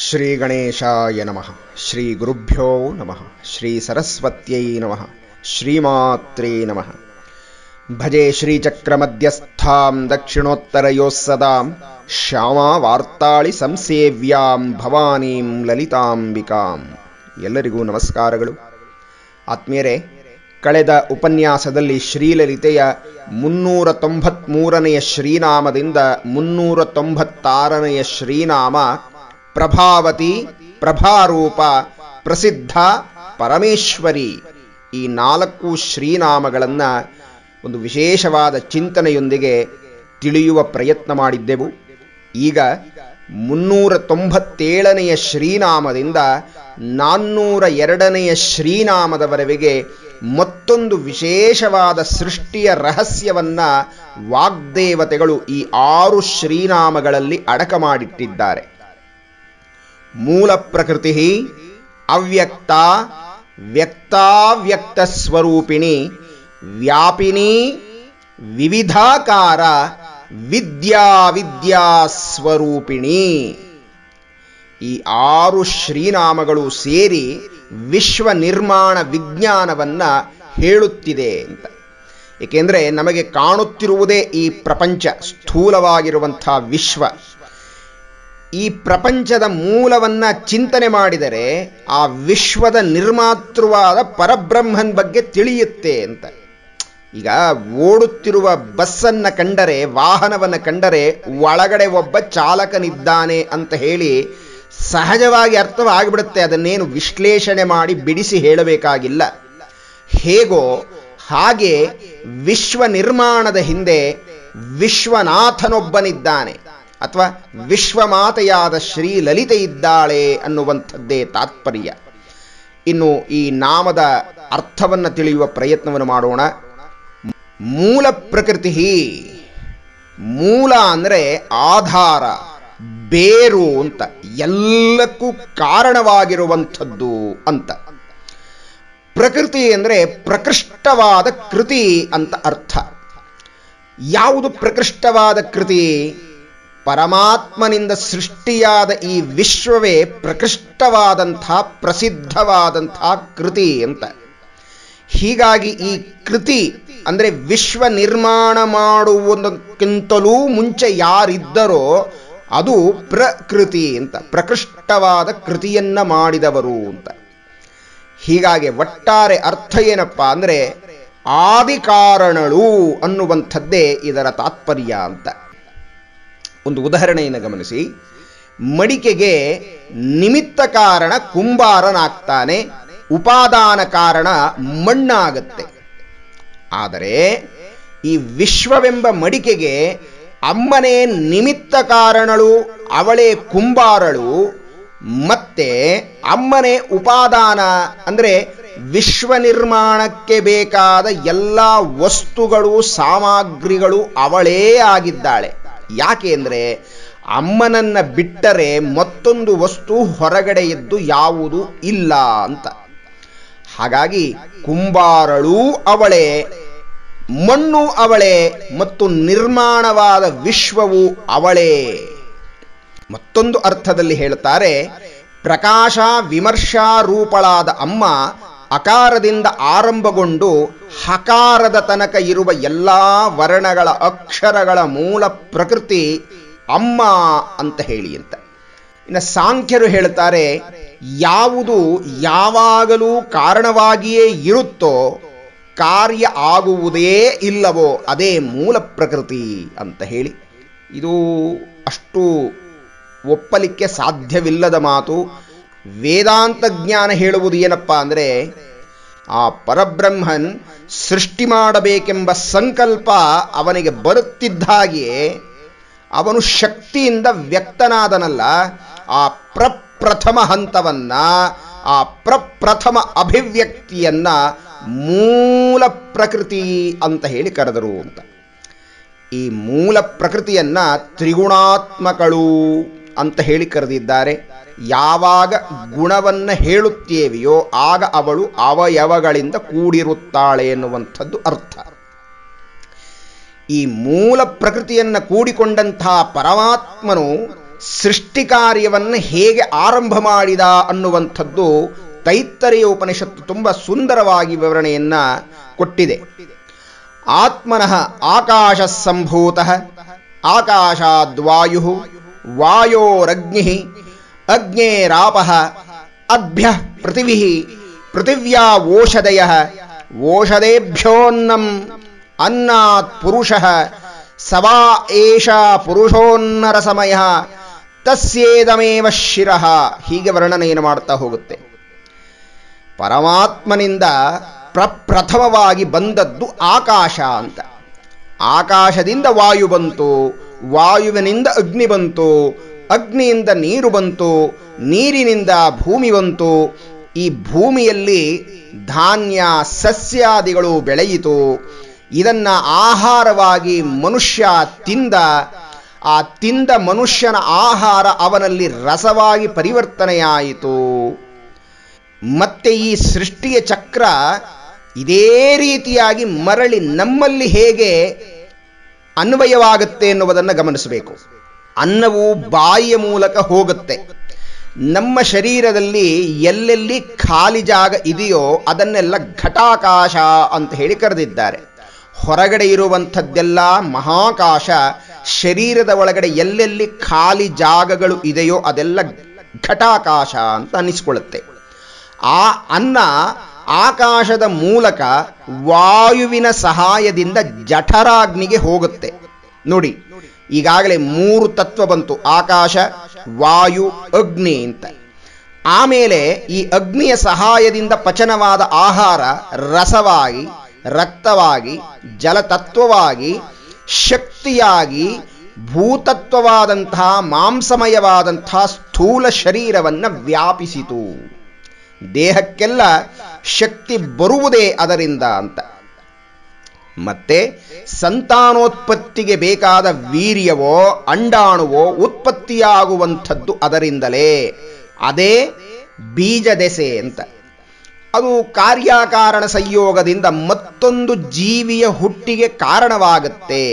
ಶ್ರೀ ಗಣೇಶಾಯ ನಮಃ. ಶ್ರೀ ಗುರುಭ್ಯೋ ನಮಃ. ಶ್ರೀ ಸರಸ್ವತ್ಯೈ ನಮಃ. ಶ್ರೀಮಾತ್ರೇ ನಮಃ. ಭಜೆ ಶ್ರೀಚಕ್ರಮಧ್ಯಸ್ಥಾಂ ದಕ್ಷಿಣೋತ್ತರಯೋಃ ಸದಾಂ ಶ್ಯಾಮಾ ವಾರ್ತಾಳಿ ಸಂಸೇವ್ಯಾಂ ಭವಾನೀಂ ಲಲಿತಾಂಬಿಕಾಂ. ಎಲ್ಲರಿಗೂ ನಮಸ್ಕಾರಗಳು. ಆತ್ಮೀಯರೇ, ಕಳೆದ ಉಪನ್ಯಾಸದಲ್ಲಿ ಶ್ರೀಲಲಿತೆಯ 393ನೆಯ ಶ್ರೀನಾಮದಿಂದ 396ನೆಯ ಶ್ರೀನಾಮ ಪ್ರಭಾವತಿ, ಪ್ರಭಾರೂಪ, ಪ್ರಸಿದ್ಧ, ಪರಮೇಶ್ವರಿ, ಈ 4 ಶ್ರೀನಾಮಗಳನ್ನು ಒಂದು ವಿಶೇಷವಾದ ಚಿಂತನೆಯೊಂದಿಗೆ ತಿಳಿಯುವ ಪ್ರಯತ್ನ ಮಾಡಿದ್ದೆವು. ಈಗ 397ನೆಯ ಶ್ರೀನಾಮದಿಂದ 402ನೆಯ ಶ್ರೀನಾಮದವರೆಗೆ ಮತ್ತೊಂದು ವಿಶೇಷವಾದ ಸೃಷ್ಟಿಯ ರಹಸ್ಯವನ್ನು ವಾಗ್ದೇವತೆಗಳು ಈ 6 ಶ್ರೀನಾಮಗಳಲ್ಲಿ ಅಡಕ ಮಾಡಿಟ್ಟಿದ್ದಾರೆ. ಮೂಲ ಪ್ರಕೃತಿ ಅವ್ಯಕ್ತ, ವ್ಯಕ್ತಾವ್ಯಕ್ತ ಸ್ವರೂಪಿಣಿ, ವ್ಯಾಪಿನಿ, ವಿವಿಧಾಕಾರ, ವಿದ್ಯಾ ವಿದ್ಯಾ ಸ್ವರೂಪಿಣಿ. ಈ 6 ಶ್ರೀನಾಮಗಳು ಸೇರಿ ವಿಶ್ವ ನಿರ್ಮಾಣ ವಿಜ್ಞಾನವನ್ನು ಹೇಳುತ್ತಿದೆ ಅಂತ. ಏಕೆಂದರೆ ನಮಗೆ ಕಾಣುತ್ತಿರುವುದೇ ಈ ಪ್ರಪಂಚ, ಸ್ಥೂಲವಾಗಿರುವಂಥ ವಿಶ್ವ. ಈ ಪ್ರಪಂಚದ ಮೂಲವನ್ನು ಚಿಂತನೆ ಮಾಡಿದರೆ ಆ ವಿಶ್ವದ ನಿರ್ಮಾತೃವಾದ ಪರಬ್ರಹ್ಮನ್ ಬಗ್ಗೆ ತಿಳಿಯುತ್ತೆ ಅಂತ. ಈಗ ಓಡುತ್ತಿರುವ ಬಸ್ಸನ್ನು ಕಂಡರೆ, ವಾಹನವನ್ನು ಕಂಡರೆ ಒಳಗಡೆ ಒಬ್ಬ ಚಾಲಕನಿದ್ದಾನೆ ಅಂತ ಹೇಳಿ ಸಹಜವಾಗಿ ಅರ್ಥವಾಗಿಬಿಡುತ್ತೆ. ಅದನ್ನೇನು ವಿಶ್ಲೇಷಣೆ ಮಾಡಿ ಬಿಡಿಸಿ ಹೇಳಬೇಕಾಗಿಲ್ಲ. ಹೇಗೋ ಹಾಗೆ ವಿಶ್ವ ನಿರ್ಮಾಣದ ಹಿಂದೆ ವಿಶ್ವನಾಥನೊಬ್ಬನಿದ್ದಾನೆ, ಅಥವಾ ವಿಶ್ವಮಾತೆಯಾದ ಶ್ರೀ ಲಲಿತೆ ಇದ್ದಾಳೆ ಅನ್ನುವಂಥದ್ದೇ ತಾತ್ಪರ್ಯ. ಇನ್ನು ಈ ನಾಮದ ಅರ್ಥವನ್ನು ತಿಳಿಯುವ ಪ್ರಯತ್ನವನ್ನು ಮಾಡೋಣ. ಮೂಲ ಪ್ರಕೃತಿ, ಮೂಲ ಅಂದರೆ ಆಧಾರ, ಬೇರು ಅಂತ, ಎಲ್ಲಕ್ಕೂ ಕಾರಣವಾಗಿರುವಂಥದ್ದು ಅಂತ. ಪ್ರಕೃತಿ ಅಂದರೆ ಪ್ರಕೃಷ್ಟವಾದ ಕೃತಿ ಅಂತ ಅರ್ಥ. ಯಾವುದು ಪ್ರಕೃಷ್ಟವಾದ ಕೃತಿ? ಪರಮಾತ್ಮನಿಂದ ಸೃಷ್ಟಿಯಾದ ಈ ವಿಶ್ವವೇ ಪ್ರಕೃಷ್ಟವಾದಂಥ ಪ್ರಸಿದ್ಧವಾದಂಥ ಕೃತಿ ಅಂತ. ಹೀಗಾಗಿ ಈ ಕೃತಿ ಅಂದರೆ ವಿಶ್ವ ನಿರ್ಮಾಣ ಮಾಡುವುದಕ್ಕಿಂತಲೂ ಮುಂಚೆ ಯಾರಿದ್ದರೋ ಅದು ಪ್ರಕೃತಿ ಅಂತ, ಪ್ರಕೃಷ್ಟವಾದ ಕೃತಿಯನ್ನ ಮಾಡಿದವರು ಅಂತ. ಹೀಗಾಗಿ ಒಟ್ಟಾರೆ ಅರ್ಥ ಏನಪ್ಪ ಅಂದರೆ ಆದಿಕಾರಣಳು ಅನ್ನುವಂಥದ್ದೇ ಇದರ ತಾತ್ಪರ್ಯ ಅಂತ. ಒಂದು ಉದಾಹರಣೆಯನ್ನು ಗಮನಿಸಿ. ಮಡಿಕೆಗೆ ನಿಮಿತ್ತ ಕಾರಣ ಕುಂಬಾರನಾಗ್ತಾನೆ, ಉಪಾದಾನ ಕಾರಣ ಮಣ್ಣಾಗತ್ತೆ. ಆದರೆ ಈ ವಿಶ್ವವೆಂಬ ಮಡಿಕೆಗೆ ಅಮ್ಮನೇ ನಿಮಿತ್ತ ಕಾರಣಳು, ಅವಳೇ ಕುಂಬಾರಳು, ಮತ್ತೆ ಅಮ್ಮನೇ ಉಪಾದಾನ ಅಂದರೆ ವಿಶ್ವ ನಿರ್ಮಾಣಕ್ಕೆ ಬೇಕಾದ ಎಲ್ಲ ವಸ್ತುಗಳು, ಸಾಮಗ್ರಿಗಳು ಅವಳೇ ಆಗಿದ್ದಾಳೆ. ಯಾಕೆ ಅಂದರೆ ಅಮ್ಮನನ್ನ ಬಿಟ್ಟರೆ ಮತ್ತೊಂದು ವಸ್ತು ಹೊರಗಡೆ ಎದ್ದು ಯಾವುದೂ ಇಲ್ಲ ಅಂತ. ಹಾಗಾಗಿ ಕುಂಬಾರಳು ಅವಳೇ, ಮಣ್ಣು ಅವಳೇ, ಮತ್ತು ನಿರ್ಮಾಣವಾದ ವಿಶ್ವವು ಅವಳೇ. ಮತ್ತೊಂದು ಅರ್ಥದಲ್ಲಿ ಹೇಳುತ್ತಾರೆ, ಪ್ರಕಾಶ ವಿಮರ್ಶಾ ರೂಪಳಾದ ಅಮ್ಮ ಅಕಾರದಿಂದ ಆರಂಭಗೊಂಡು ಹಕಾರದ ತನಕ ಇರುವ ಎಲ್ಲ ವರ್ಣಗಳ ಅಕ್ಷರಗಳ ಮೂಲ ಪ್ರಕೃತಿ ಅಮ್ಮ ಅಂತ ಹೇಳಿ ಅಂತ. ಇನ್ನು ಸಾಂಖ್ಯರು ಹೇಳ್ತಾರೆ, ಯಾವುದು ಯಾವಾಗಲೂ ಕಾರಣವಾಗಿಯೇ ಇರುತ್ತೋ ಕಾರ್ಯ ಆಗುವುದೇ ಇಲ್ಲವೋ ಅದೇ ಮೂಲ ಪ್ರಕೃತಿ ಅಂತ ಹೇಳಿ. ಇದು ಅಷ್ಟು ಒಪ್ಪಲಿಕ್ಕೆ ಸಾಧ್ಯವಿಲ್ಲದ ಮಾತು. ವೇದಾಂತ ಜ್ಞಾನ ಹೇಳುವುದು ಏನಪ್ಪ ಅಂದರೆ, ಆ ಪರಬ್ರಹ್ಮನ್ ಸೃಷ್ಟಿ ಮಾಡಬೇಕೆಂಬ ಸಂಕಲ್ಪ ಅವನಿಗೆ ಬರುತ್ತಿದ್ದಾಗಿಯೇ ಅವನು ಶಕ್ತಿಯಿಂದ ವ್ಯಕ್ತನಾದನಲ್ಲ. ಆ ಪ್ರಪ್ರಥಮ ಹಂತವನ್ನ, ಆ ಪ್ರಪ್ರಥಮ ಅಭಿವ್ಯಕ್ತಿಯನ್ನ ಮೂಲ ಪ್ರಕೃತಿ ಅಂತ ಹೇಳಿ ಕರೆದರು ಅಂತ. ಈ ಮೂಲ ಪ್ರಕೃತಿಯನ್ನ ತ್ರಿಗುಣಾತ್ಮಕಳು ಅಂತ ಹೇಳಿ ಕರೆದಿದ್ದಾರೆ. ಯಾವಾಗ ಗುಣವನ್ನು ಹೇಳುತ್ತೇವೆಯೋ ಆಗ ಅವಳು ಅವಯವಗಳಿಂದ ಕೂಡಿರುತ್ತಾಳೆ ಎನ್ನುವಂಥದ್ದು ಅರ್ಥ. ಈ ಮೂಲ ಪ್ರಕೃತಿಯನ್ನು ಕೂಡಿಕೊಂಡಂತಹ ಪರಮಾತ್ಮನು ಸೃಷ್ಟಿ ಕಾರ್ಯವನ್ನು ಹೇಗೆ ಆರಂಭ ಮಾಡಿದ ಅನ್ನುವಂಥದ್ದು ತೈತ್ತರೀಯ ಉಪನಿಷತ್ತು ತುಂಬ ಸುಂದರವಾಗಿ ವಿವರಣೆಯನ್ನ ಕೊಟ್ಟಿದೆ. ಆತ್ಮನಃ ಆಕಾಶ ಸಂಭೂತ ಆಕಾಶಾದ್ವಾಯು ವಾಯೋರಗ್ನಿ ಅಗ್ನೇರಾಪ ಅಭ್ಯ ಪೃಥಿವಿ ಪೃಥಿವ್ಯಾ ಓಷಧಯ ಓಷಧೇಭ್ಯೋನ್ನಂ ಅನ್ನಾತ್ ಪುರುಷಃ ಸವಾ ಏಷ ಪುರುಷೋನ್ನರ ಸಮಯ ತಸ್ಯೇದಮೇವ ಶಿರಃ. ಹೀಗೆ ವರ್ಣನೆಯನ್ನು ಮಾಡ್ತಾ ಹೋಗುತ್ತೆ. ಪರಮಾತ್ಮನಿಂದ ಪ್ರಪ್ರಥಮವಾಗಿ ಬಂದದ್ದು ಆಕಾಶ ಅಂತ. ಆಕಾಶದಿಂದ ವಾಯು ಬಂತು, ವಾಯುವಿನಿಂದ ಅಗ್ನಿ ಬಂತು, ಅಗ್ನಿಯಿಂದ ನೀರು ಬಂತು, ನೀರಿನಿಂದ ಭೂಮಿ ಬಂತು. ಈ ಭೂಮಿಯಲ್ಲಿ ಧಾನ್ಯ ಸಸ್ಯಾದಿಗಳು ಬೆಳೆಯಿತು. ಇದನ್ನ ಆಹಾರವಾಗಿ ಮನುಷ್ಯ ತಿಂದ. ಆ ತಿಂದ ಮನುಷ್ಯನ ಆಹಾರ ಅವನಲ್ಲಿ ರಸವಾಗಿ ಪರಿವರ್ತನೆಯಾಯಿತು. ಮತ್ತೆ ಈ ಸೃಷ್ಟಿಯ ಚಕ್ರ ಇದೇ ರೀತಿಯಾಗಿ ಮರಳಿ ನಮ್ಮಲ್ಲಿ ಹೇಗೆ ಅನ್ವಯವಾಗುತ್ತೆ ಎನ್ನುವುದನ್ನು ಗಮನಿಸಬೇಕು. ಅನ್ನವು ಬಾಯಿಯ ಮೂಲಕ ಹೋಗುತ್ತೆ. ನಮ್ಮ ಶರೀರದಲ್ಲಿ ಎಲ್ಲೆಲ್ಲಿ ಖಾಲಿ ಜಾಗ ಇದೆಯೋ ಅದನ್ನೆಲ್ಲ ಘಟಾಕಾಶ ಅಂತ ಹೇಳಿ ಕರೆದಿದ್ದಾರೆ. ಹೊರಗಡೆ ಇರುವಂಥದ್ದೆಲ್ಲ ಮಹಾಕಾಶ, ಶರೀರದ ಒಳಗಡೆ ಎಲ್ಲೆಲ್ಲಿ ಖಾಲಿ ಜಾಗಗಳು ಇದೆಯೋ ಅದೆಲ್ಲ ಘಟಾಕಾಶ ಅಂತ ಅನ್ನಿಸ್ಕೊಳ್ಳುತ್ತೆ. ಆ ಅನ್ನ ಆಕಾಶದ ಮೂಲಕ ವಾಯುವಿನ ಸಹಾಯದಿಂದ ಜಠರಾಗ್ನಿಗೆ ಹೋಗುತ್ತೆ. ನೋಡಿ, ಈಗಾಗಲೇ 3 ತತ್ವ ಬಂತು, ಆಕಾಶ, ವಾಯು, ಅಗ್ನಿ ಅಂತ. ಆಮೇಲೆ ಈ ಅಗ್ನಿಯ ಸಹಾಯದಿಂದ ಪಚನವಾದ ಆಹಾರ ರಸವಾಗಿ, ರಕ್ತವಾಗಿ, ಜಲತತ್ವವಾಗಿ, ಶಕ್ತಿಯಾಗಿ, ಭೂತತ್ವವಾದಂತಹ ಮಾಂಸಮಯವಾದಂತಹ ಸ್ಥೂಲ ಶರೀರವನ್ನು ವ್ಯಾಪಿಸಿತು. ದೇಹಕ್ಕೆಲ್ಲ ಶಕ್ತಿ ಬರುವುದೇ ಅದರಿಂದ ಅಂತ. ಮತ್ತೆ ಸಂತಾನೋತ್ಪತ್ತಿಗೆ ಬೇಕಾದ ವೀರ್ಯವೋ ಅಂಡಾಣುವೋ ಉತ್ಪತ್ತಿಯಾಗುವಂಥದ್ದು ಅದರಿಂದಲೇ. ಅದೇ ಬೀಜ ದೆಸೆ ಅಂತ. ಅದು ಕಾರ್ಯಕಾರಣ ಸಂಯೋಗದಿಂದ ಮತ್ತೊಂದು ಜೀವಿಯ ಹುಟ್ಟಿಗೆ ಕಾರಣವಾಗುತ್ತೆ.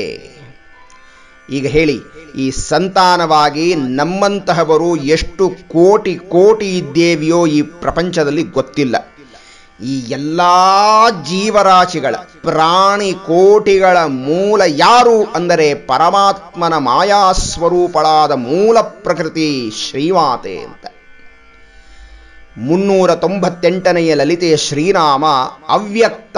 ಈಗ ಹೇಳಿ, ಈ ಸಂತಾನವಾಗಿ ನಮ್ಮಂತಹವರು ಎಷ್ಟು ಕೋಟಿ ಕೋಟಿ ಇದ್ದೇವೆಯೋ ಈ ಪ್ರಪಂಚದಲ್ಲಿ ಗೊತ್ತಿಲ್ಲ. ಈ ಎಲ್ಲ ಜೀವರಾಶಿಗಳ, ಪ್ರಾಣಿ ಕೋಟಿಗಳ ಮೂಲ ಯಾರು ಅಂದರೆ ಪರಮಾತ್ಮನ ಮಾಯಾಸ್ವರೂಪಳಾದ ಮೂಲ ಪ್ರಕೃತಿ ಶ್ರೀಮಾತೆ ಅಂತ. 398ನೆಯ ಲಲಿತೆಯ ಶ್ರೀನಾಮ ಅವ್ಯಕ್ತ.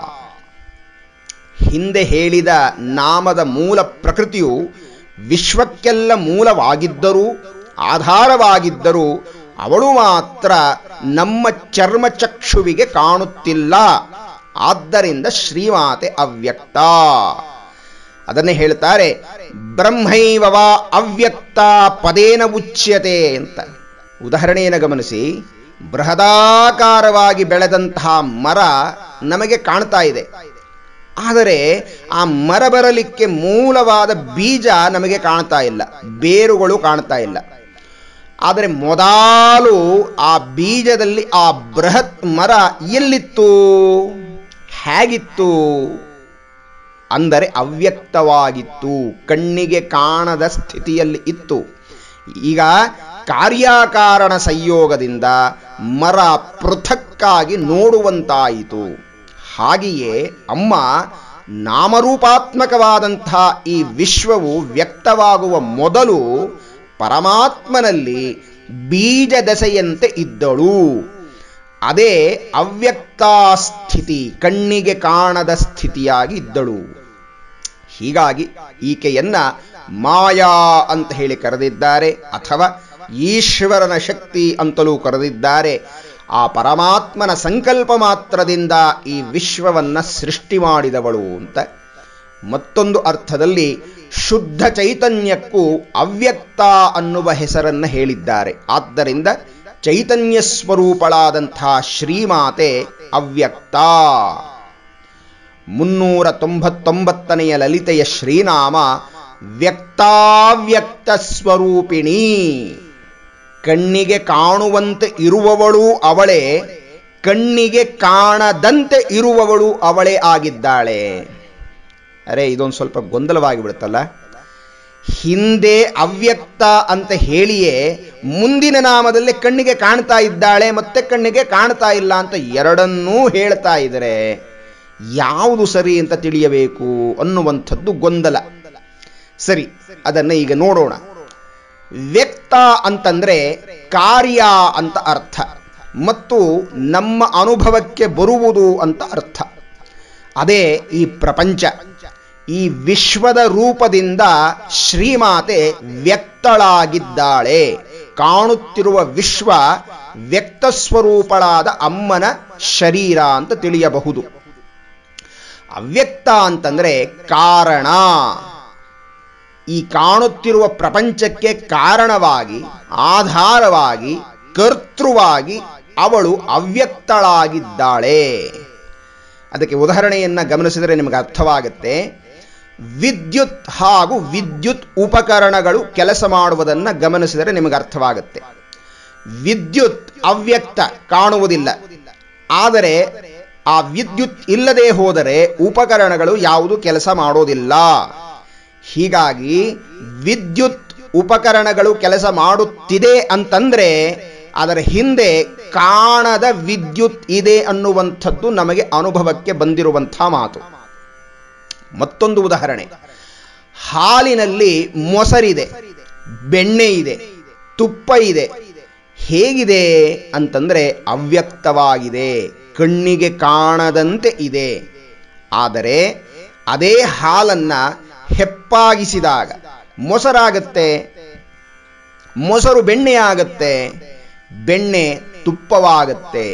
ಹಿಂದೆ ಹೇಳಿದ ನಾಮದ ಮೂಲ ಪ್ರಕೃತಿಯು ವಿಶ್ವಕ್ಕೆಲ್ಲ ಮೂಲವಾಗಿದ್ದರೂ, ಆಧಾರವಾಗಿದ್ದರೂ ಅವಳು ಮಾತ್ರ ನಮ್ಮ ಚರ್ಮಚಕ್ಷುವಿಗೆ ಕಾಣುತ್ತಿಲ್ಲ. ಆದ್ದರಿಂದ ಶ್ರೀಮಾತೆ ಅವ್ಯಕ್ತ. ಅದನ್ನೇ ಹೇಳ್ತಾರೆ, ಬ್ರಹ್ಮೈವ ವಾ ಅವ್ಯಕ್ತ ಪದೇನ ಉಚ್ಯತೆ ಅಂತ. ಉದಾಹರಣೆಯನ್ನು ಗಮನಿಸಿ. ಬೃಹದಾಕಾರವಾಗಿ ಬೆಳೆದಂತಹ ಮರ ನಮಗೆ ಕಾಣ್ತಾ ಇದೆ. ಆದರೆ ಆ ಮರ ಬರಲಿಕ್ಕೆ ಮೂಲವಾದ ಬೀಜ ನಮಗೆ ಕಾಣ್ತಾ ಇಲ್ಲ, ಬೇರುಗಳು ಕಾಣ್ತಾ ಇಲ್ಲ. ಆದರೆ ಮೊದಲು ಆ ಬೀಜದಲ್ಲಿ ಆ ಬೃಹತ್ ಮರ ಎಲ್ಲಿತ್ತು, ಹೇಗಿತ್ತು ಅಂದರೆ ಅವ್ಯಕ್ತವಾಗಿತ್ತು, ಕಣ್ಣಿಗೆ ಕಾಣದ ಸ್ಥಿತಿಯಲ್ಲಿ ಇತ್ತು. ಈಗ ಕಾರ್ಯಕಾರಣ ಸಂಯೋಗದಿಂದ ಮರ ಪೃಥಕ್ಕಾಗಿ ನೋಡುವಂತಾಯಿತು. ಹಾಗೆಯೇ ಅಮ್ಮ ನಾಮರೂಪಾತ್ಮಕವಾದಂಥ ಈ ವಿಶ್ವವು ವ್ಯಕ್ತವಾಗುವ ಮೊದಲು ಪರಮಾತ್ಮನಲ್ಲಿ ಬೀಜ ದೆಸೆಯಂತೆ ಇದ್ದಳು. ಅದೇ ಅವ್ಯಕ್ತಾ ಸ್ಥಿತಿ, ಕಣ್ಣಿಗೆ ಕಾಣದ ಸ್ಥಿತಿಯಾಗಿ ಇದ್ದಳು. ಹೀಗಾಗಿ ಈಕೆಯನ್ನ ಮಾಯಾ ಅಂತ ಹೇಳಿ ಕರೆದಿದ್ದಾರೆ, ಅಥವಾ ಈಶ್ವರನ ಶಕ್ತಿ ಅಂತಲೂ ಕರೆದಿದ್ದಾರೆ. ಆ ಪರಮಾತ್ಮನ ಸಂಕಲ್ಪ ಮಾತ್ರದಿಂದ ಈ ವಿಶ್ವವನ್ನ ಸೃಷ್ಟಿ ಮಾಡಿದವಳು ಅಂತ. ಮತ್ತೊಂದು ಅರ್ಥದಲ್ಲಿ ಶುದ್ಧ ಚೈತನ್ಯಕ್ಕೂ ಅವ್ಯಕ್ತ ಅನ್ನುವ ಹೆಸರನ್ನು ಹೇಳಿದ್ದಾರೆ. ಆದ್ದರಿಂದ ಚೈತನ್ಯ ಸ್ವರೂಪಳಾದಂಥ ಶ್ರೀಮಾತೆ ಅವ್ಯಕ್ತ. 399ನೆಯ ಲಲಿತೆಯ ಶ್ರೀನಾಮ ವ್ಯಕ್ತಾವ್ಯಕ್ತ ಸ್ವರೂಪಿಣಿ. ಕಣ್ಣಿಗೆ ಕಾಣುವಂತೆ ಇರುವವಳು ಅವಳೇ, ಕಣ್ಣಿಗೆ ಕಾಣದಂತೆ ಇರುವವಳು ಅವಳೇ ಆಗಿದ್ದಾಳೆ. ಅರೆ, ಇದೊಂದು ಸ್ವಲ್ಪ ಗೊಂದಲವಾಗಿ ಬಿಡುತ್ತಲ್ಲ. ಹಿಂದೆ ಅವ್ಯಕ್ತ ಅಂತ ಹೇಳಿಯೇ ಮುಂದಿನ ನಾಮದಲ್ಲಿ ಕಣ್ಣಿಗೆ ಕಾಣ್ತಾ ಇದ್ದಾಳೆ ಮತ್ತೆ ಕಣ್ಣಿಗೆ ಕಾಣ್ತಾ ಇಲ್ಲ ಅಂತ ಎರಡನ್ನೂ ಹೇಳ್ತಾ ಇದ್ದಾರೆ. ಯಾವುದು ಸರಿ ಅಂತ ತಿಳಿಯಬೇಕು ಅನ್ನುವಂಥದ್ದು ಗೊಂದಲ. ಸರಿ, ಅದನ್ನ ಈಗ ನೋಡೋಣ. ವ್ಯಕ್ತ ಅಂತಂದ್ರೆ ಕಾರ್ಯ ಅಂತ ಅರ್ಥ ಮತ್ತು ನಮ್ಮ ಅನುಭವಕ್ಕೆ ಬರುವುದು ಅಂತ ಅರ್ಥ. ಅದೇ ಈ ಪ್ರಪಂಚ. ಈ ವಿಶ್ವದ ರೂಪದಿಂದ ಶ್ರೀಮಾತೆ ವ್ಯಕ್ತಳಾಗಿದ್ದಾಳೆ. ಕಾಣುತ್ತಿರುವ ವಿಶ್ವ ವ್ಯಕ್ತ ಸ್ವರೂಪಳಾದ ಅಮ್ಮನ ಶರೀರ ಅಂತ ತಿಳಿಯಬಹುದು. ಅವ್ಯಕ್ತ ಅಂತಂದ್ರೆ ಕಾರಣ. ಈ ಕಾಣುತ್ತಿರುವ ಪ್ರಪಂಚಕ್ಕೆ ಕಾರಣವಾಗಿ, ಆಧಾರವಾಗಿ, ಕರ್ತೃವಾಗಿ ಅವಳು ಅವ್ಯಕ್ತಳಾಗಿದ್ದಾಳೆ. ಅದಕ್ಕೆ ಉದಾಹರಣೆಯನ್ನ ಗಮನಿಸಿದರೆ ನಿಮಗೆ ಅರ್ಥವಾಗುತ್ತೆ. ವಿದ್ಯುತ್ ಹಾಗೂ ವಿದ್ಯುತ್ ಉಪಕರಣಗಳು ಕೆಲಸ ಮಾಡುವುದನ್ನು ಗಮನಿಸಿದರೆ ನಿಮಗೆ ಅರ್ಥವಾಗುತ್ತೆ. ವಿದ್ಯುತ್ ಅವ್ಯಕ್ತ, ಕಾಣುವುದಿಲ್ಲ. ಆದರೆ ಆ ವಿದ್ಯುತ್ ಇಲ್ಲದೆ ಹೋದರೆ ಉಪಕರಣಗಳು ಯಾವುದು ಕೆಲಸ ಮಾಡೋದಿಲ್ಲ. ಹೀಗಾಗಿ ವಿದ್ಯುತ್ ಉಪಕರಣಗಳು ಕೆಲಸ ಮಾಡುತ್ತಿದೆ ಅಂತಂದ್ರೆ ಅದರ ಹಿಂದೆ ಕಾಣದ ವಿದ್ಯುತ್ ಇದೆ ಅನ್ನುವಂಥದ್ದು ನಮಗೆ ಅನುಭವಕ್ಕೆ ಬಂದಿರುವಂಥ ಮಾತು. ಮತ್ತೊಂದು ಉದಾಹರಣೆ. ಹಾಲಿನಲ್ಲಿ ಮೊಸರಿದೆ, ಬೆಣ್ಣೆ ಇದೆ, ತುಪ್ಪ ಇದೆ. ಹೇಗಿದೆ ಅಂತಂದ್ರೆ ಅವ್ಯಕ್ತವಾಗಿದೆ, ಕಣ್ಣಿಗೆ ಕಾಣದಂತೆ ಇದೆ. ಆದರೆ ಅದೇ ಹಾಲನ್ನ ಹೆಪ್ಪಾಗಿಸಿದಾಗ ಮೊಸರಾಗತ್ತೆ, ಮೊಸರು ಬೆಣ್ಣೆ ಆಗತ್ತೆ, ಬೆಣ್ಣೆ ತುಪ್ಪವಾಗತ್ತೆ.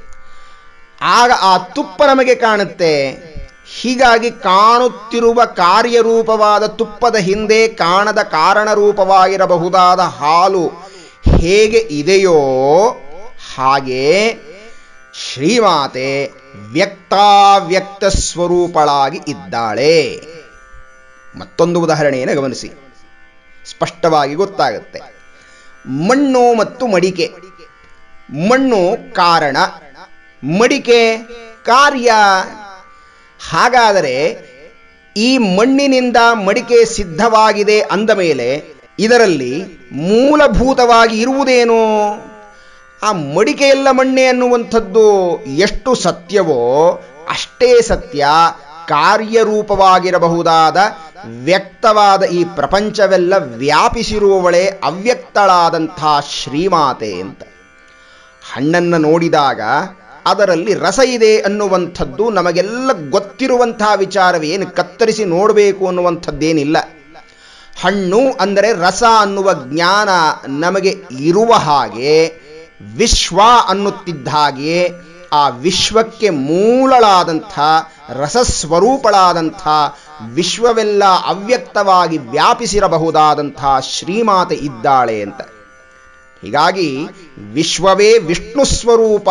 ಆಗ ಆ ತುಪ್ಪ ನಮಗೆ ಕಾಣುತ್ತೆ. ಹೀಗಾಗಿ ಕಾಣುತ್ತಿರುವ ಕಾರ್ಯರೂಪವಾದ ತುಪ್ಪದ ಹಿಂದೆ ಕಾಣದ ಕಾರಣರೂಪವಾಗಿರಬಹುದಾದ ಹಾಲು ಹೇಗೆ ಇದೆಯೋ ಹಾಗೆ ಶ್ರೀಮಾತೆ ವ್ಯಕ್ತಾವ್ಯಕ್ತ ಸ್ವರೂಪಳಾಗಿ ಇದ್ದಾಳೆ. ಮತ್ತೊಂದು ಉದಾಹರಣೆಯನ್ನು ಗಮನಿಸಿ, ಸ್ಪಷ್ಟವಾಗಿ ಗೊತ್ತಾಗುತ್ತೆ. ಮಣ್ಣು ಮತ್ತು ಮಡಿಕೆ. ಮಣ್ಣು ಕಾರಣ, ಮಡಿಕೆ ಕಾರ್ಯ. ಹಾಗಾದರೆ ಈ ಮಣ್ಣಿನಿಂದ ಮಡಿಕೆ ಸಿದ್ಧವಾಗಿದೆ ಅಂದ ಮೇಲೆ ಇದರಲ್ಲಿ ಮೂಲಭೂತವಾಗಿ ಇರುವುದೇನು? ಆ ಮಡಿಕೆಯೆಲ್ಲ ಮಣ್ಣೆ ಅನ್ನುವಂಥದ್ದು ಎಷ್ಟು ಸತ್ಯವೋ ಅಷ್ಟೇ ಸತ್ಯ ಕಾರ್ಯರೂಪವಾಗಿರಬಹುದಾದ ವ್ಯಕ್ತವಾದ ಈ ಪ್ರಪಂಚವೆಲ್ಲ ವ್ಯಾಪಿಸಿರುವವಳೇ ಅವ್ಯಕ್ತಳಾದಂಥ ಶ್ರೀಮಾತೆ ಅಂತ. ಹಣ್ಣನ್ನು ನೋಡಿದಾಗ ಅದರಲ್ಲಿ ರಸ ಇದೆ ಅನ್ನುವಂಥದ್ದು ನಮಗೆಲ್ಲ ಗೊತ್ತಿರುವಂತಹ ವಿಚಾರವೇನು, ಕತ್ತರಿಸಿ ನೋಡಬೇಕು ಅನ್ನುವಂಥದ್ದೇನಿಲ್ಲ. ಹಣ್ಣು ಅಂದರೆ ರಸ ಅನ್ನುವ ಜ್ಞಾನ ನಮಗೆ ಇರುವ ಹಾಗೆ ವಿಶ್ವ ಅನ್ನುತ್ತಿದ್ದ ಹಾಗೆ ಆ ವಿಶ್ವಕ್ಕೆ ಮೂಲಳಾದಂಥ ರಸಸ್ವರೂಪಳಾದಂಥ ವಿಶ್ವವೆಲ್ಲ ಅವ್ಯಕ್ತವಾಗಿ ವ್ಯಾಪಿಸಿರಬಹುದಾದಂಥ ಶ್ರೀಮಾತೆ ಇದ್ದಾಳೆ ಅಂತ. ಹೀಗಾಗಿ ವಿಶ್ವವೇ ವಿಷ್ಣು ಸ್ವರೂಪ.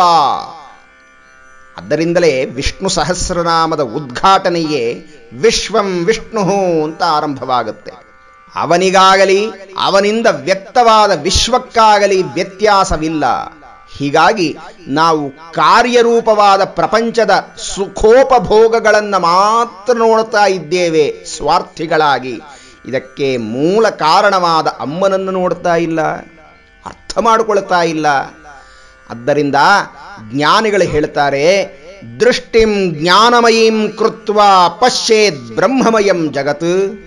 ಆದ್ದರಿಂದಲೇ ವಿಷ್ಣು ಸಹಸ್ರನಾಮದ ಉದ್ಘಾಟನೆಯೇ ವಿಶ್ವಂ ವಿಷ್ಣು ಅಂತ ಆರಂಭವಾಗುತ್ತೆ. ಅವನಿಗಾಗಲಿ ಅವನಿಂದ ವ್ಯಕ್ತವಾದ ವಿಶ್ವಕ್ಕಾಗಲಿ ವ್ಯತ್ಯಾಸವಿಲ್ಲ. ಹೀಗಾಗಿ ನಾವು ಕಾರ್ಯರೂಪವಾದ ಪ್ರಪಂಚದ ಸುಖೋಪಭೋಗಗಳನ್ನು ಮಾತ್ರ ನೋಡ್ತಾ ಇದ್ದೇವೆ ಸ್ವಾರ್ಥಿಗಳಾಗಿ. ಇದಕ್ಕೆ ಮೂಲ ಕಾರಣವಾದ ಅಮ್ಮನನ್ನು ನೋಡ್ತಾ ಇಲ್ಲ, ಅರ್ಥ ಮಾಡಿಕೊಳ್ತಾ ಇಲ್ಲ. ಆದ್ದರಿಂದ ಜ್ಞಾನಿಗಳು ಹೇಳ್ತಾರೆ, ದೃಷ್ಟಿಂ ಜ್ಞಾನಮಯೀಂ ಕೃತ್ವ ಪಶ್ಯೇದ್ ಬ್ರಹ್ಮಮಯಂ ಜಗತ್.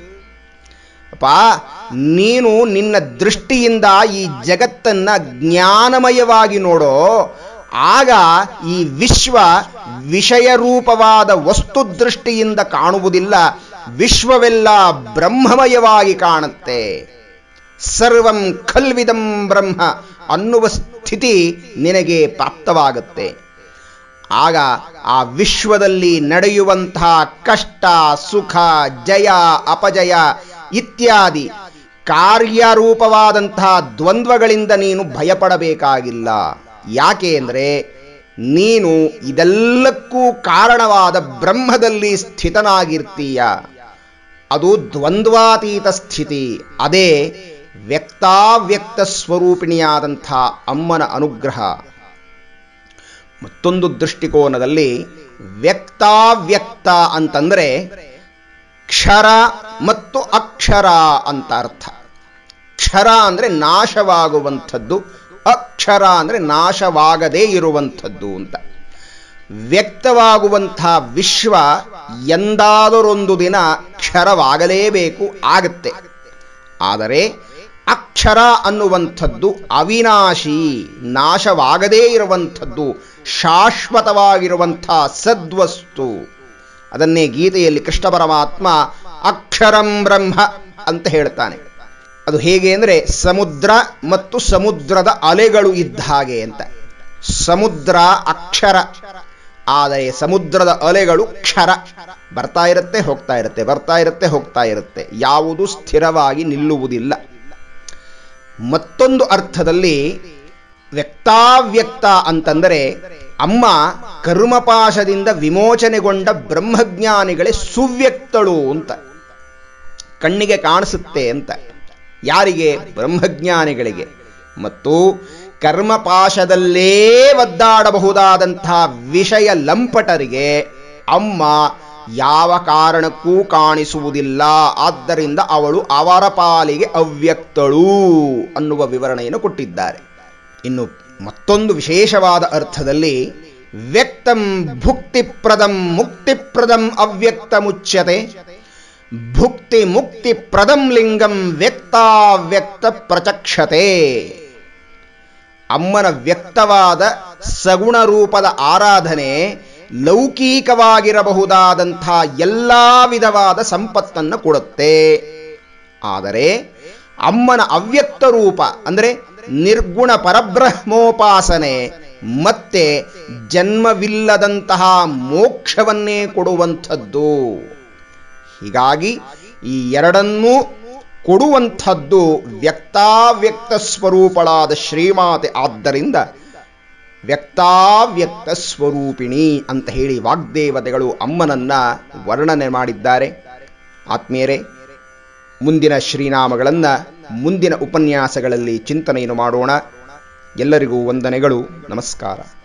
ಅಪ್ಪ, ನೀನು ನಿನ್ನ ದೃಷ್ಟಿಯಿಂದ ಈ ಜಗತ್ತನ್ನ ಜ್ಞಾನಮಯವಾಗಿ ನೋಡೋ. ಆಗ ಈ ವಿಶ್ವ ವಿಷಯ ರೂಪವಾದ ವಸ್ತು ದೃಷ್ಟಿಯಿಂದ ಕಾಣುವುದಿಲ್ಲ, ವಿಶ್ವವೆಲ್ಲ ಬ್ರಹ್ಮಮಯವಾಗಿ ಕಾಣುತ್ತೆ. ಸರ್ವಂ ಖಲ್ವಿದಂ ಬ್ರಹ್ಮ ಅನ್ನುವ ಸ್ಥಿತಿ ನಿನಗೆ ಪ್ರಾಪ್ತವಾಗುತ್ತೆ. ಆಗ ಆ ವಿಶ್ವದಲ್ಲಿ ನಡೆಯುವಂತಹ ಕಷ್ಟ, ಸುಖ, ಜಯ, ಅಪಜಯ ಇತ್ಯಾದಿ ಕಾರ್ಯರೂಪವಾದಂತಹ ದ್ವಂದ್ವಗಳಿಂದ ನೀನು ಭಯಪಡಬೇಕಾಗಿಲ್ಲ. ಯಾಕೆ ಅಂದರೆ ನೀನು ಇದೆಲ್ಲಕ್ಕೂ ಕಾರಣವಾದ ಬ್ರಹ್ಮದಲ್ಲಿ ಸ್ಥಿತನಾಗಿರ್ತೀಯ. ಅದು ದ್ವಂದ್ವಾತೀತ ಸ್ಥಿತಿ. ಅದೇ ವ್ಯಕ್ತಾವ್ಯಕ್ತ ಸ್ವರೂಪಿಣಿಯಾದಂಥ ಅಮ್ಮನ ಅನುಗ್ರಹ. ಮತ್ತೊಂದು ದೃಷ್ಟಿಕೋನದಲ್ಲಿ ವ್ಯಕ್ತಾವ್ಯಕ್ತ ಅಂತಂದರೆ ಕ್ಷರ ಮತ್ತು ಮತ್ತು ಅಕ್ಷರ ಅಂತ ಅರ್ಥ. ಕ್ಷರ ಅಂದರೆ ನಾಶವಾಗುವಂಥದ್ದು, ಅಕ್ಷರ ಅಂದರೆ ನಾಶವಾಗದೇ ಇರುವಂಥದ್ದು ಅಂತ. ವ್ಯಕ್ತವಾಗುವಂಥ ವಿಶ್ವ ಎಂದಾದರೊಂದು ದಿನ ಕ್ಷರವಾಗಲೇಬೇಕು, ಆಗುತ್ತೆ. ಆದರೆ ಅಕ್ಷರ ಅನ್ನುವಂಥದ್ದು ಅವಿನಾಶಿ, ನಾಶವಾಗದೇ ಇರುವಂಥದ್ದು, ಶಾಶ್ವತವಾಗಿರುವಂಥ ಸದ್ವಸ್ತು. ಅದನ್ನೇ ಗೀತೆಯಲ್ಲಿ ಕೃಷ್ಣ ಪರಮಾತ್ಮ ಅಕ್ಷರಂ ಬ್ರಹ್ಮ ಅಂತ ಹೇಳ್ತಾನೆ. ಅದು ಹೇಗೆ ಅಂದರೆ ಸಮುದ್ರ ಮತ್ತು ಸಮುದ್ರದ ಅಲೆಗಳು ಇದ್ದ ಹಾಗೆ ಅಂತ. ಸಮುದ್ರ ಅಕ್ಷರ, ಆದರೆ ಸಮುದ್ರದ ಅಲೆಗಳು ಕ್ಷರ. ಬರ್ತಾ ಇರುತ್ತೆ, ಹೋಗ್ತಾ ಇರುತ್ತೆ, ಬರ್ತಾ ಇರುತ್ತೆ, ಹೋಗ್ತಾ ಇರುತ್ತೆ. ಯಾವುದು ಸ್ಥಿರವಾಗಿ ನಿಲ್ಲುವುದಿಲ್ಲ. ಮತ್ತೊಂದು ಅರ್ಥದಲ್ಲಿ ವ್ಯಕ್ತಾವ್ಯಕ್ತ ಅಂತಂದರೆ ಅಮ್ಮ ಕರ್ಮಪಾಶದಿಂದ ವಿಮೋಚನೆಗೊಂಡ ಬ್ರಹ್ಮಜ್ಞಾನಿಗಳೇ ಸುವ್ಯಕ್ತಳು ಅಂತ. ಕಣ್ಣಿಗೆ ಕಾಣಿಸುತ್ತೆ ಅಂತ. ಯಾರಿಗೆ? ಬ್ರಹ್ಮಜ್ಞಾನಿಗಳಿಗೆ. ಮತ್ತು ಕರ್ಮಪಾಶದಲ್ಲೇ ಒದ್ದಾಡಬಹುದಾದಂಥ ವಿಷಯ ಲಂಪಟರಿಗೆ ಅಮ್ಮ ಯಾವ ಕಾರಣಕ್ಕೂ ಕಾಣಿಸುವುದಿಲ್ಲ. ಆದ್ದರಿಂದ ಅವಳು ಅವರ ಪಾಲಿಗೆ ಅವ್ಯಕ್ತಳು ಅನ್ನುವ ವಿವರಣೆಯನ್ನು ಕೊಟ್ಟಿದ್ದಾರೆ. ಇನ್ನು ಮತ್ತೊಂದು ವಿಶೇಷವಾದ ಅರ್ಥದಲ್ಲಿ ವ್ಯಕ್ತಂ ಭುಕ್ತಿಪ್ರದಂ ಮುಕ್ತಿಪ್ರದಂ ಅವ್ಯಕ್ತಮುಚ್ಯತೆ. ಭುಕ್ತಿ ಮುಕ್ತಿ ಪ್ರದಂ ಲಿಂಗಂ ವ್ಯಕ್ತಾವ್ಯಕ್ತ ಪ್ರಚಕ್ಷತೆ. ಅಮ್ಮನ ವ್ಯಕ್ತವಾದ ಸಗುಣ ರೂಪದ ಆರಾಧನೆ ಲೌಕಿಕವಾಗಿರಬಹುದಾದಂಥ ಎಲ್ಲ ವಿಧವಾದ ಸಂಪತ್ತನ್ನು ಕೊಡುತ್ತೆ. ಆದರೆ ಅಮ್ಮನ ಅವ್ಯಕ್ತ ರೂಪ ಅಂದರೆ ನಿರ್ಗುಣ ಪರಬ್ರಹ್ಮೋಪಾಸನೆ ಮತ್ತೆ ಜನ್ಮವಿಲ್ಲದಂತಹ ಮೋಕ್ಷವನ್ನೇ ಕೊಡುವಂಥದ್ದು. ಹೀಗಾಗಿ ಈ ಎರಡನ್ನೂ ಕೊಡುವಂಥದ್ದು ವ್ಯಕ್ತಾವ್ಯಕ್ತ ಸ್ವರೂಪಳಾದ ಶ್ರೀಮಾತೆ. ಆದ್ದರಿಂದ ವ್ಯಕ್ತಾವ್ಯಕ್ತ ಸ್ವರೂಪಿಣಿ ಅಂತ ಹೇಳಿ ವಾಗ್ದೇವತೆಗಳು ಅಮ್ಮನನ್ನ ವರ್ಣನೆ ಮಾಡಿದ್ದಾರೆ. ಆತ್ಮೀಯರೇ, ಮುಂದಿನ ಶ್ರೀನಾಮಗಳನ್ನು ಮುಂದಿನ ಉಪನ್ಯಾಸಗಳಲ್ಲಿ ಚಿಂತನೆಯನ್ನು ಮಾಡೋಣ. ಎಲ್ಲರಿಗೂ ವಂದನೆಗಳು, ನಮಸ್ಕಾರ.